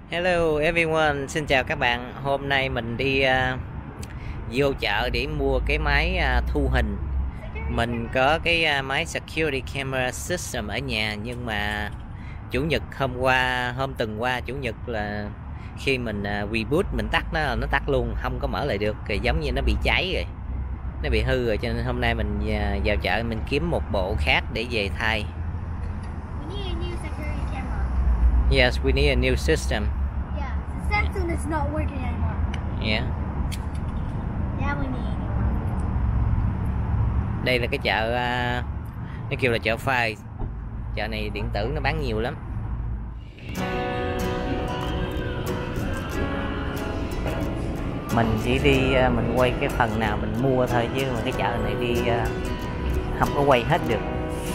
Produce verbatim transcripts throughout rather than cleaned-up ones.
Hello everyone, xin chào các bạn. Hôm nay mình đi uh, vô chợ để mua cái máy uh, thu hình. Mình có cái uh, máy security camera system ở nhà, nhưng mà chủ nhật hôm qua, hôm tuần qua chủ nhật là khi mình uh, reboot, mình tắt nó, nó tắt luôn, không có mở lại được. Thì giống như nó bị cháy rồi, nó bị hư rồi, cho nên hôm nay mình uh, vào chợ mình kiếm một bộ khác để về thay. Yes, we need a new system. Samsung is not working anymore. Yeah. Yeah, we need. Đây là cái chợ, nó kêu là chợ Phai. Chợ này điện tử nó bán nhiều lắm. Mình chỉ đi, mình quay cái phần nào mình mua thôi, chứ mà cái chợ này đi không có quay hết được.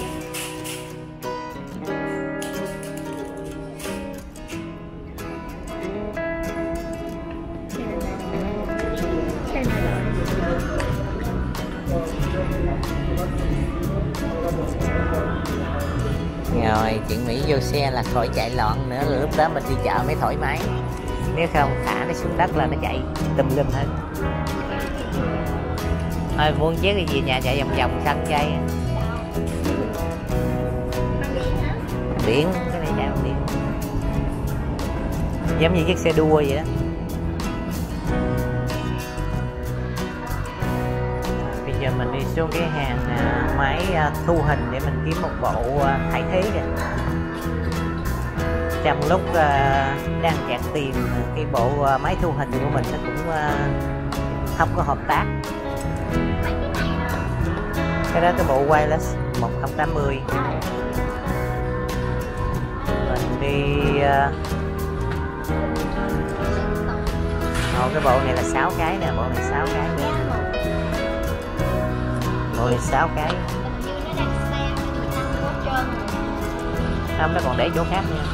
Rồi chuyện Mỹ vô xe là khỏi chạy loạn nữa, lúc đó mình đi chợ mới thoải mái. Nếu không thả nó xuống đất là nó chạy tùm lum hết. Thôi muốn chiếc cái gì nhà chạy vòng vòng sân chơi. Điện, cái này chạy bằng điện, giống như chiếc xe đua vậy đó. Bây giờ mình đi xuống cái hàng uh, máy uh, thu hình để mình kiếm một bộ uh, thay thế kìa. Trong lúc uh, đang chặt tìm cái bộ uh, máy thu hình của mình, nó cũng uh, không có hợp tác. Cái đó cái bộ wireless một không tám mươi. Mình đi uh... Ồ, cái bộ này là sáu cái nè, bộ này sáu cái nè. Bộ này sáu cái. Không, nó còn để chỗ khác nha.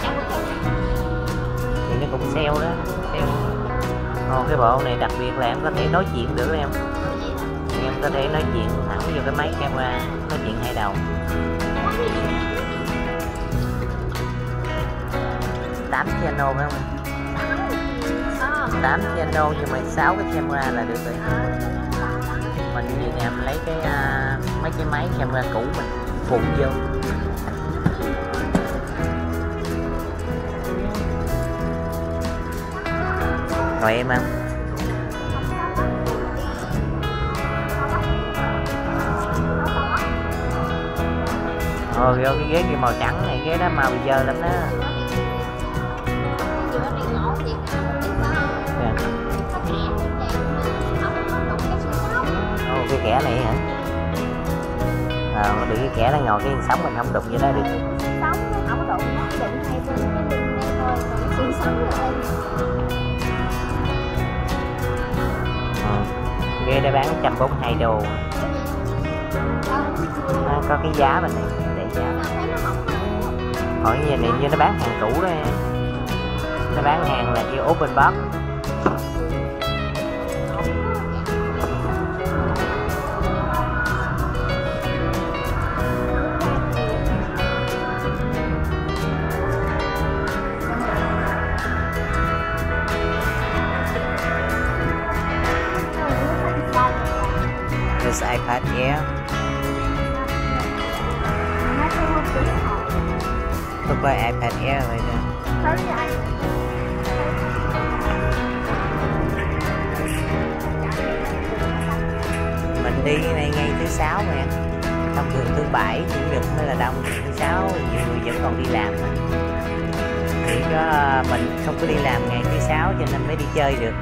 Thì nó cũng sale đó, sale. Ồ, cái bộ này đặc biệt là em có thể nói chuyện được em. Em có thể nói chuyện thẳng vô cái máy camera, nói chuyện hai đầu. tám channel phải không em? tám channel nhưng mà sáu cái camera là được rồi. Mình về nhà mình lấy cái uh, mấy cái máy camera cũ mình phụ vô. Rồi em ăn. Ồ, vô cái ghế kia màu trắng này, ghế đó màu dơ lắm đó. Cái kẻ này hả? À, nó bị cái kẻ nó ngồi cái sống mình không đụng vô đó được. Sống nó không có đụng, nó đụng hay bên cái đinh này thôi, còn xương sống ở đây. Ừ. Ghế đã bán một trăm bốn mươi hai đô. À, có cái giá bên này để giá. Hỏi như này như nó bán hàng cũ đó. Nó bán hàng là kêu open box. iPad Air. Lúc qua iPad Air vậy nè. Mình đi này ngày thứ sáu mà. Thông thường thứ bảy, chủ nhật mới là đông, thứ sáu nhiều người vẫn còn đi làm. Chỉ có mình không có đi làm ngày thứ sáu cho nên mới đi chơi được.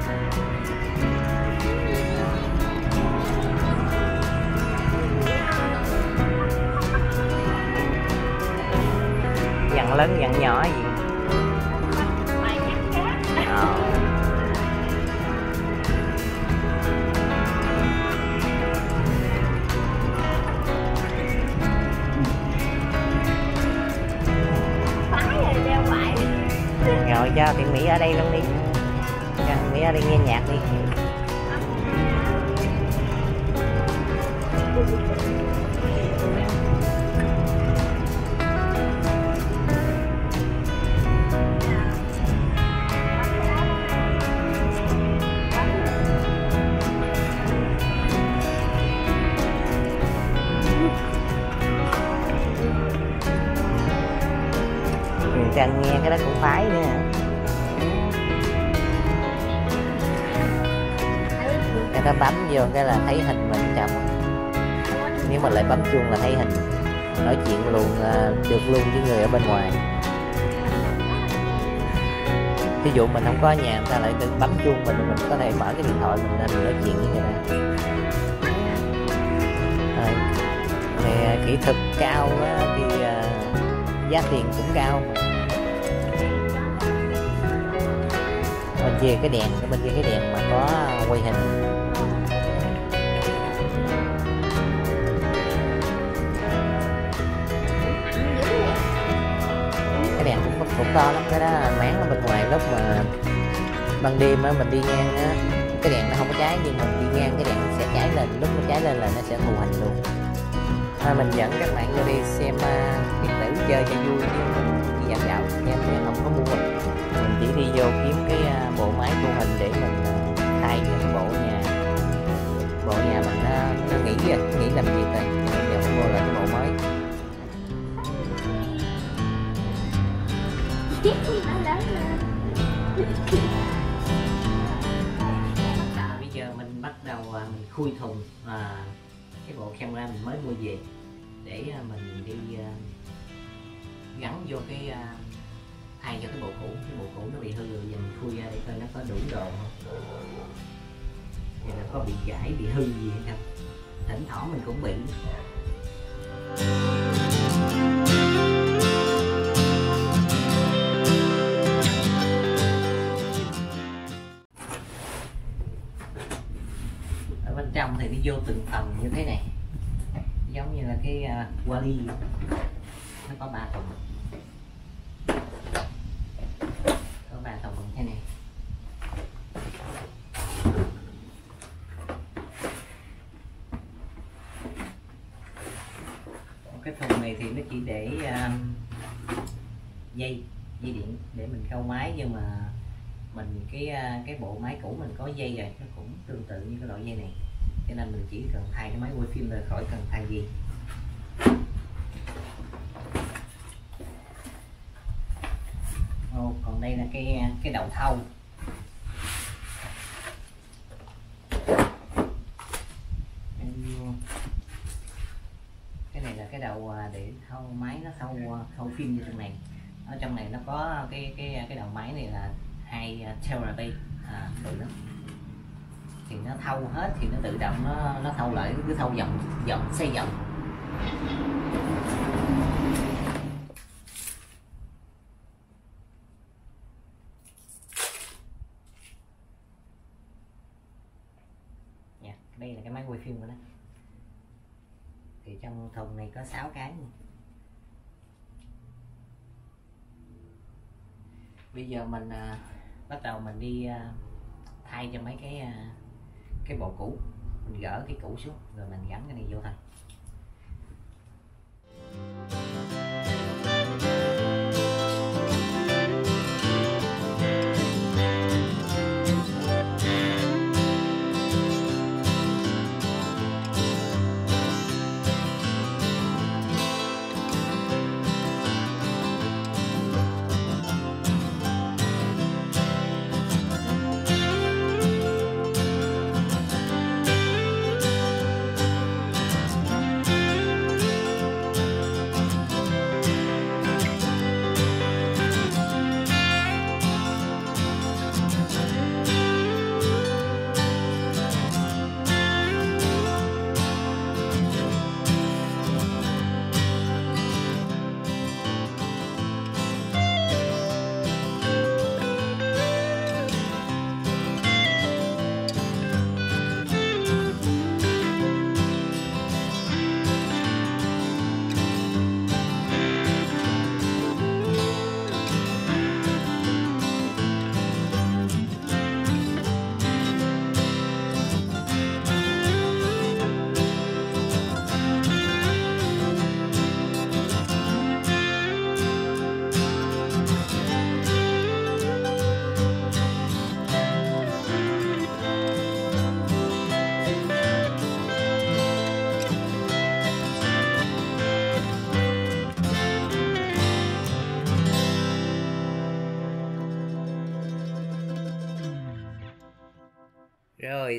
Dặn lớn dặn nhỏ gì. Ờ. Rồi cho Thiện Mỹ ở đây luôn đi. Cho Thiện Mỹ ở đây nghe nhạc đi. cái đó cũng phái nữa hả? Cái đó bấm vô cái là thấy hình mình chậm, nếu mà lại bấm chuông là thấy hình, nói chuyện luôn được luôn với người ở bên ngoài. Ví dụ mình không có ở nhà, người ta lại tự bấm chuông mình, mình có thể mở cái điện thoại mình lên mình nói chuyện với người ta. À, này kỹ thuật cao á, thì uh, giá tiền cũng cao. Bên kia cái đèn, bên kia cái đèn mà có quay hình. Cái đèn cũng, cũng to lắm, cái đó máng ở bên ngoài lúc mà ban đêm á mình đi ngang á, cái đèn nó không có cháy nhưng mình đi ngang cái đèn nó sẽ cháy lên, lúc nó cháy lên là nó sẽ thù hình luôn. Thôi mình dẫn các bạn vô đi xem uh, điện tử chơi cho vui, chứ mình chỉ dạo dạo em em không có mua, mình chỉ đi vô kiếm cái uh, bộ máy thu hình để mình uh, thay cho cái bộ nhà bộ nhà mình nó, nó nghỉ rồi, nghỉ làm gì rồi, bây giờ phải mua lại cái bộ mới. Bây giờ mình bắt đầu uh, mình khui thùng uh, cái bộ camera mình mới mua về để uh, mình đi uh, gắn vô cái uh, thay cho cái bộ cũ. Cái bộ cũ nó bị hư rồi, giờ mình khui ra để coi nó có đủ đồ không, thì là có bị gãy bị hư gì hay không, thỉnh thoảng mình cũng bị. Ở bên trong thì nó vô từng tầng như thế này, giống như là cái uh, vali, nó có ba tầng, có ba tầng như thế này. Cái thùng này thì nó chỉ để uh, dây dây điện để mình câu máy, nhưng mà mình cái uh, cái bộ máy cũ mình có dây rồi, nó cũng tương tự như cái loại dây này, cho nên mình chỉ cần thay cái máy quay phim rồi, khỏi cần thay dây. Ồ, còn đây là cái cái đầu thau. Cái này là cái đầu để thâu máy, nó thâu thâu phim như trong này. Ở trong này nó có cái cái cái đầu máy này là hai terabyte à, tự đó. Thì nó thâu hết thì nó tự động nó nó thâu lại, cứ thâu vòng vòng xoay vòng. Nha, đây là cái máy quay phim của nó. Thì trong thùng này có sáu cái. Bây giờ mình à, bắt đầu mình đi à, thay cho mấy cái à, cái bộ cũ, mình gỡ cái cũ xuống rồi mình gắn cái này vô thôi.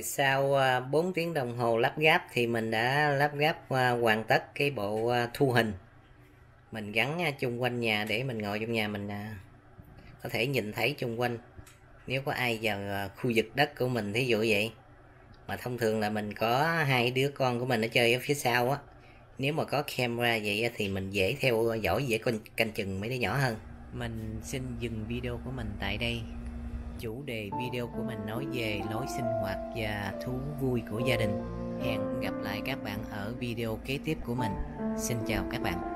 Rồi sau bốn tiếng đồng hồ lắp ráp thì mình đã lắp ráp hoàn tất cái bộ thu hình. Mình gắn chung quanh nhà để mình ngồi trong nhà mình có thể nhìn thấy chung quanh. Nếu có ai vào khu vực đất của mình thí dụ vậy. Mà thông thường là mình có hai đứa con của mình ở chơi ở phía sau á. Nếu mà có camera vậy thì mình dễ theo dõi, dễ canh chừng mấy đứa nhỏ hơn. Mình xin dừng video của mình tại đây. Chủ đề video của mình nói về lối sinh hoạt và thú vui của gia đình. Hẹn gặp lại các bạn ở video kế tiếp của mình. Xin chào các bạn.